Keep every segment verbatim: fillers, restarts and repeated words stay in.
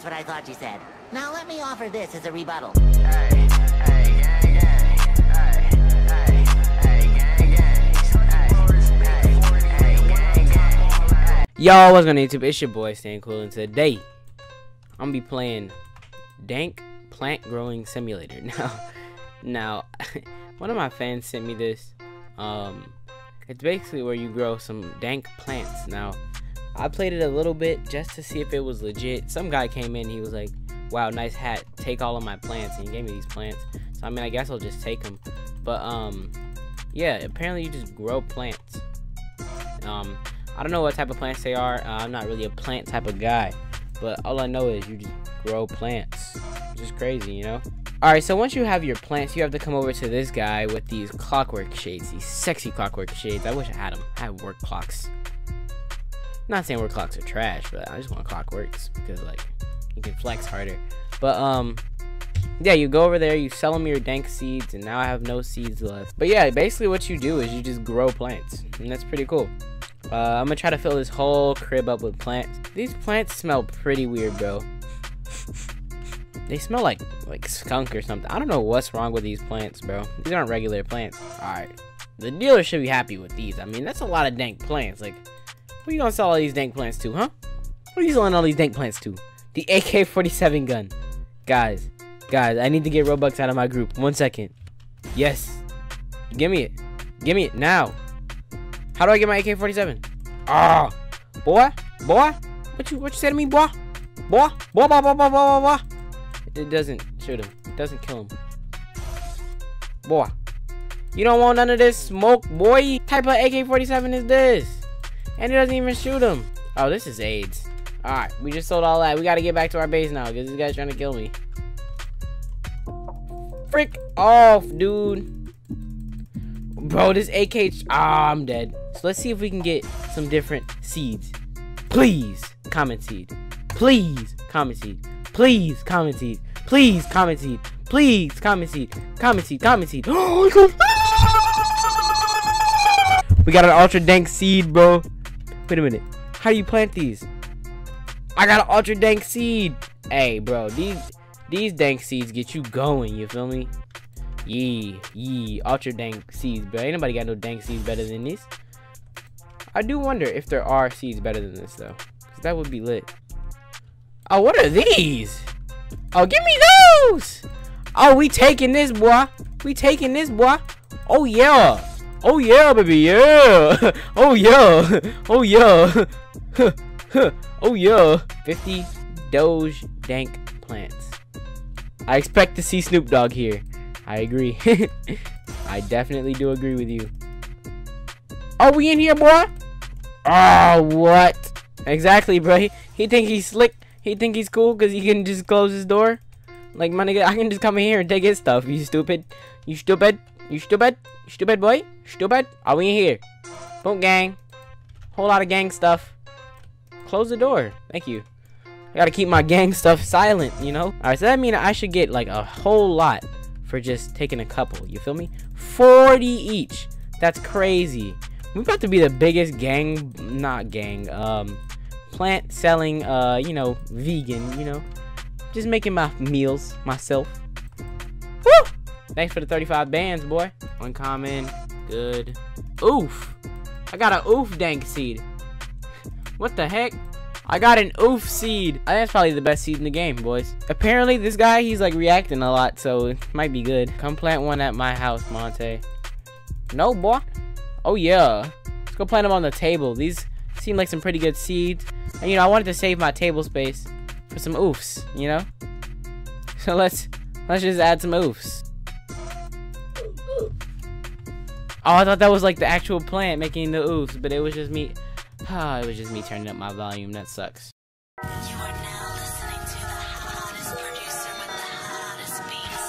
That's what I thought you said. Now let me offer this as a rebuttal. Hey, hey, gang, gang. Hey, hey, hey, gang, gang. Hey, hey, gang, gang. Yo, what's going on YouTube? It's your boy Stan Cool, and today I'm gonna be playing Dank Plant Growing Simulator. Now, now, one of my fans sent me this. Um, it's basically where you grow some dank plants. Now, I played it a little bit just to see if it was legit. Some guy came in, he was like, wow, nice hat, take all of my plants, and he gave me these plants. So I mean, I guess I'll just take them. But um yeah, apparently you just grow plants. um I don't know what type of plants they are. uh, I'm not really a plant type of guy, but all I know is you just grow plants. It's just crazy, you know. Alright, so once you have your plants, you have to come over to this guy with these clockwork shades, these sexy clockwork shades. I wish I had them. I have work clocks. I'm not saying work clocks are trash, but I just want clockworks because, like, you can flex harder. But um yeah, you go over there, you sell them your dank seeds, and now I have no seeds left. But yeah, basically what you do is you just grow plants, and that's pretty cool. uh, I'm gonna try to fill this whole crib up with plants. These plants smell pretty weird, bro. They smell like like skunk or something. I don't know what's wrong with these plants, bro. These aren't regular plants. Alright, the dealer should be happy with these. I mean, that's a lot of dank plants. Like, who you gonna sell all these dank plants to, huh? Who are you selling all these dank plants to? The A K forty-seven gun. Guys, guys, I need to get Robux out of my group. One second. Yes. Give me it. Give me it now. How do I get my A K forty-seven? Ah, oh, boy, boy. What you what you say to me, boy? Boy, boy, boy, boy, boy, boy, boy, boy. It doesn't shoot him. It doesn't kill him. Boy, you don't want none of this smoke, boy. What type of A K forty-seven is this? And it doesn't even shoot him. Oh, this is AIDS. Alright, we just sold all that. We gotta get back to our base now, because this guy's trying to kill me. Frick off, dude. Bro, this A K... Ah, I'm dead. So let's see if we can get some different seeds. Please, comment seed. Please, comment seed. Please, comment seed. Please, comment seed. Please, comment seed. Comment seed, comment seed. Oh, we got an ultra dank seed, bro. Wait a minute. How do you plant these? I got an ultra dank seed. Hey, bro, these these dank seeds get you going. You feel me? Yee, yee, ultra dank seeds, bro. Ain't nobody got no dank seeds better than this. I do wonder if there are seeds better than this though, cause that would be lit. Oh, what are these? Oh, give me those. Oh, we taking this, boy. We taking this, boy. Oh yeah. Oh yeah, baby, yeah. Oh yeah. Oh yeah. Oh yeah. fifty Doge dank plants. I expect to see Snoop Dogg here. I agree. I definitely do agree with you. Oh, we in here, boy? Oh, what? Exactly, bro. He, he think he's slick. He think he's cool because he can just close his door. Like, my nigga, I can just come in here and take his stuff. You stupid. You stupid. You stupid. You stupid, boy. Stupid. Are we in here? Boom, gang. Whole lot of gang stuff. Close the door. Thank you. I gotta keep my gang stuff silent, you know? Alright, so that means I should get like a whole lot for just taking a couple. You feel me? forty each. That's crazy. We're about to be the biggest gang, not gang, um, plant selling, uh, you know, vegan, you know? Just making my meals myself. Woo! Thanks for the thirty-five bands, boy. Uncommon. Good. Oof. I got an oof dank seed. What the heck? I got an oof seed. I think that's probably the best seed in the game, boys. Apparently, this guy, he's like reacting a lot, so it might be good. Come plant one at my house, Monte. No, boy. Oh, yeah. Let's go plant them on the table. These seem like some pretty good seeds. And, you know, I wanted to save my table space for some oofs, you know? So let's, let's just add some oofs. Oh, I thought that was like the actual plant making the oofs, but it was just me. Ah, it was just me turning up my volume. That sucks. You are now listening to the hottest producer with the hottest beats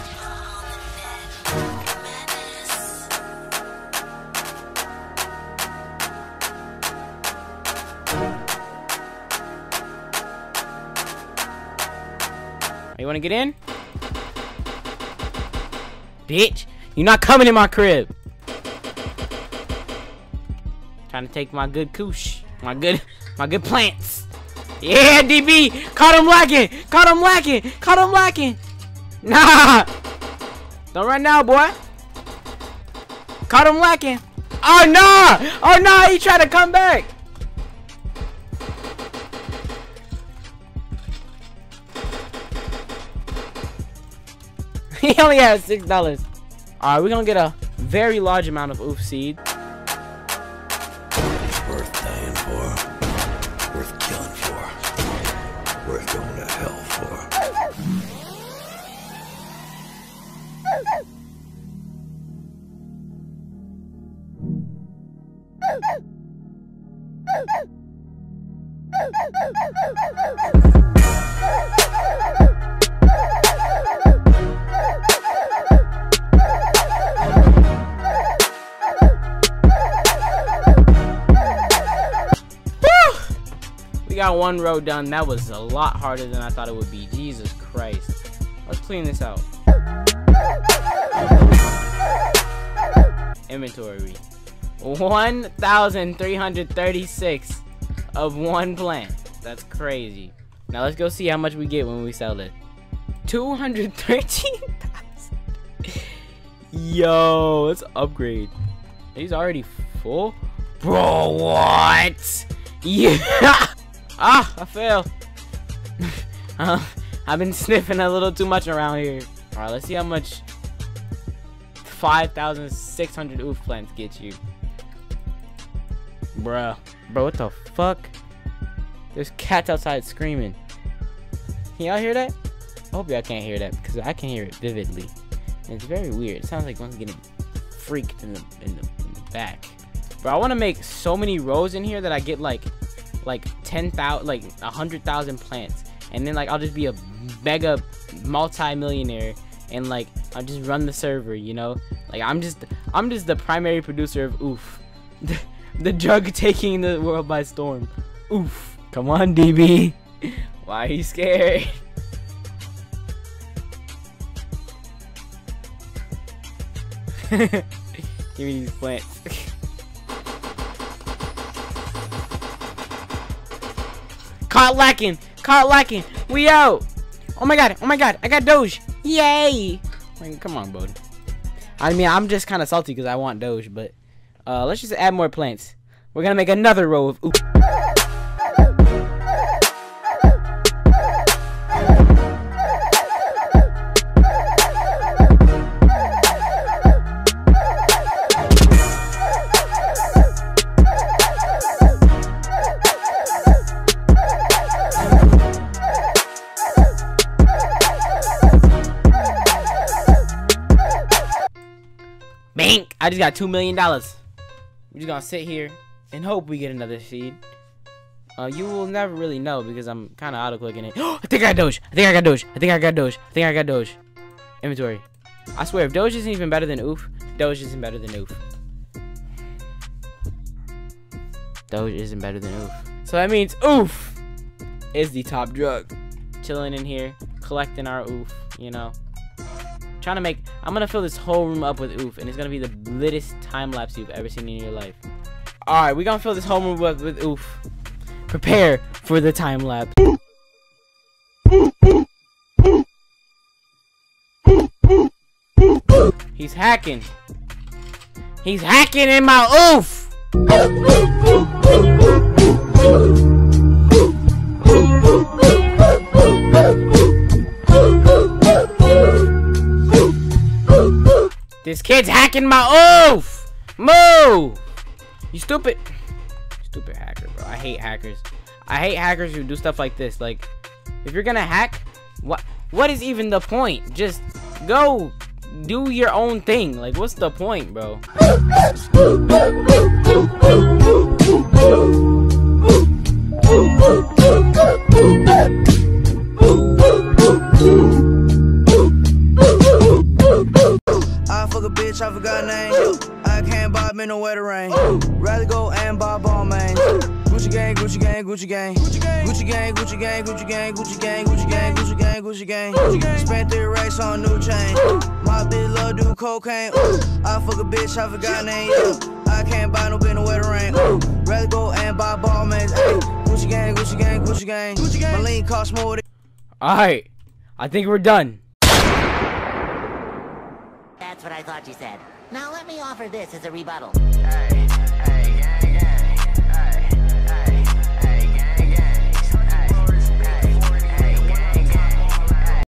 on the net. You wanna get in? Bitch, you're not coming in my crib. Trying to take my good kush, my good, my good plants. Yeah, D B. Caught him lacking. Caught him lacking. Caught him lacking. Nah. Don't run now, boy. Caught him lacking. Oh, no. Oh, no. He tried to come back. He only has six dollars. Alright, we're gonna get a very large amount of oof seed. Worth dying for. Worth killing for. Worth going to hell for. Got one row done. That was a lot harder than I thought it would be. Jesus Christ. Let's clean this out. Inventory. one thousand three hundred thirty-six of one plant. That's crazy. Now let's go see how much we get when we sell it. two hundred thirteen thousand. Yo, let's upgrade. He's already full? Bro, what? Yeah. Ah, I fell. uh, I've been sniffing a little too much around here. Alright, let's see how much five thousand six hundred oof plants get you. Bruh. Bro, what the fuck? There's cats outside screaming. Can y'all hear that? I hope y'all can't hear that because I can hear it vividly. And it's very weird. It sounds like one's getting freaked in the, in the, in the back. Bro, I want to make so many rows in here that I get like like ten thousand, like a hundred thousand plants, and then like I'll just be a mega multi-millionaire, and like I'll just run the server, you know? Like I'm just I'm just the primary producer of oof. the, the drug taking the world by storm. Oof. Come on, D B. Why are you scared? Give me these plants. Caught lacking! Caught lacking! We out! Oh my god! Oh my god! I got Doge! Yay! I mean, come on, Bodhi. I mean, I'm just kind of salty because I want Doge, but uh, let's just add more plants. We're gonna make another row of oof. Bank! I just got two million dollars. We're just gonna sit here and hope we get another seed. Uh, you will never really know because I'm kind of auto clicking it. I think I got Doge. I think I got Doge. I think I got Doge. I think I got Doge. Inventory. I swear, if Doge isn't even better than oof, Doge isn't better than oof. Doge isn't better than oof. So that means oof is the top drug. Chilling in here, collecting our oof, you know. Trying to make, I'm gonna fill this whole room up with oof, and it's gonna be the littest time lapse you've ever seen in your life. All right, we're gonna fill this whole room up with oof. Prepare for the time lapse. He's hacking. He's hacking in my oof. This kid's hacking my oof! Move! You stupid. Stupid hacker, bro. I hate hackers. I hate hackers who do stuff like this. Like, if you're gonna hack, what what is even the point? Just go do your own thing. Like, what's the point, bro? I fuck a bitch, I forgot her name. I can't buy me no wetter rain. Rather go and buy ball man. Gucci gang, Gucci gang, Gucci gang. Gucci gang, Gucci gang, Gucci gang, Gucci gang, Gucci gang, Gucci gang, Gucci gang, Gucci gang. Spent three racks on new chain. My bitch love do cocaine. I fuck a bitch, I forgot her name. I can't buy no bitch no wetter rain. Rather go and buy ball man. Gucci gang, Gucci gang, Gucci gang. Gucci gang. My lean cost more than. Alright. I think we're done. That's what I thought you said. Now let me offer this as a rebuttal. Hey, hey, gang, gang.